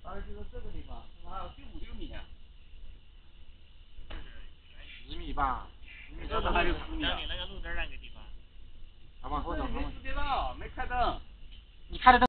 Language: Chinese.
大概就是这个地方，是不是还有第5、6米啊 ？10米吧。 这个还有10米啊。 你那个路灯那个地方。 好吧，或者没识别到，没开灯。 你开的灯。